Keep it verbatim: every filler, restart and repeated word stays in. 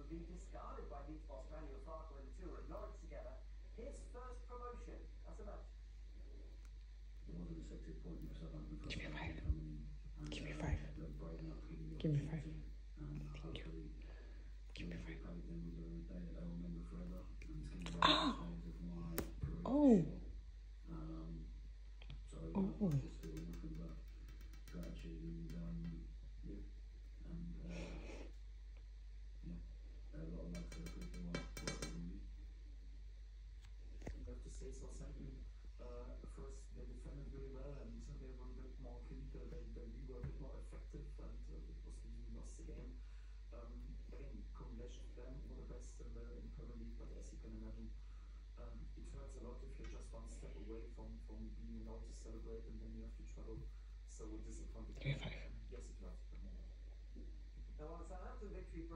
would be discarded by Leeds boss Manuel Farke when the two were at Norwich together. His first promotion. That's a match. There was an effective point with Southampton. Give me a five. And, Give me a uh, five. they're brave enough to give, Give me a five. And Thank you. Give me a five. Them with a day that they'll remember forever. And it's going to be Ah! of my career. Oh. Um, so Oh. I just feel nothing but gratitude and um, yeah, and uh, yeah, a lot of love for the people who are working with me. You have to say Southampton, uh, first they defended really well and they were a bit more clinical, they, they were a bit more effective and uh, it was really lost the game. Um, again, congratulations to them, all the best in the in Premier League, but as you can imagine, um, it hurts a lot if you're just one step away from, from being allowed to celebrate and then you have to travel. So disappointed. Give me a five. Yes, it hurts. Now, on Southampton victory.